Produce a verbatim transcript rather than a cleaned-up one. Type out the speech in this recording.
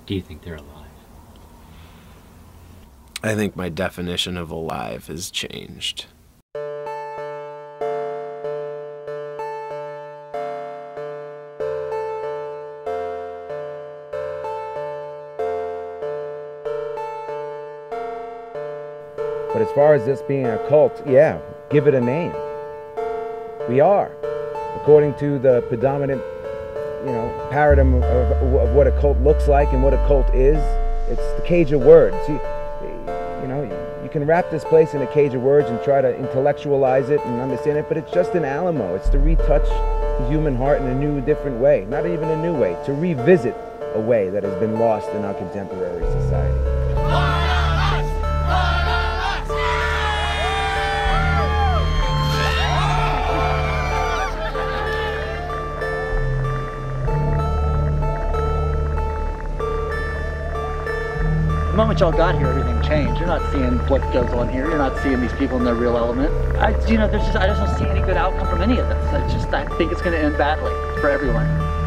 Do you think they're alive? I think my definition of alive has changed. But as far as this being a cult, yeah, give it a name. We are. According to the predominant, you know, paradigm of, of what a cult looks like and what a cult is, it's the cage of words. You, you know, you can wrap this place in a cage of words and try to intellectualize it and understand it, but it's just an Alamo. It's to retouch the human heart in a new, different way. Not even a new way, to revisit a way that has been lost in our contemporary society. The moment y'all got here, everything changed. You're not seeing what goes on here. You're not seeing these people in their real element. I, you know, there's just, I just don't see any good outcome from any of this. I just, I think it's going to end badly for everyone.